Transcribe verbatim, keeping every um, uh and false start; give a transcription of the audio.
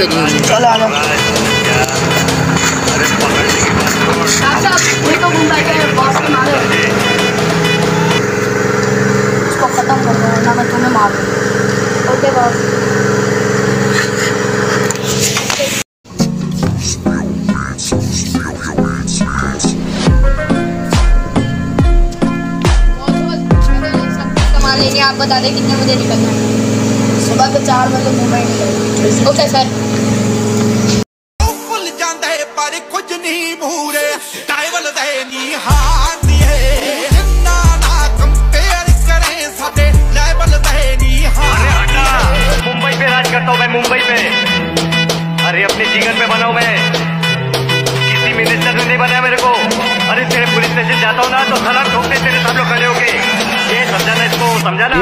चलिए चलो आ जाओ। उसको खत्म कर दो ना मैं तुम्हें मार दूँ। Okay boss. लेंगे आप बता दें कितने बजे निकलना है। सुबह के चार बजे मुंबई निकलेंगे। Okay sir. फुल जांदे पर कुछ नहीं भूरे टाइवल दे नी हाथ है ना ना कंपेयर करें साडे लेवल दे नी हाथ। मुंबई पे राज करता हूँ मैं, मुंबई पे। अरे अपने जीवन पे बनाऊं मैं, किसी मिनिस्टर ने नहीं बनाया मेरे को। अरे तेरे पुलिस स्टेशन जाता हूँ ना तो सलाम ठोकते तेरे सब लोग खड़े होके। ये समझाना, इसको समझाना।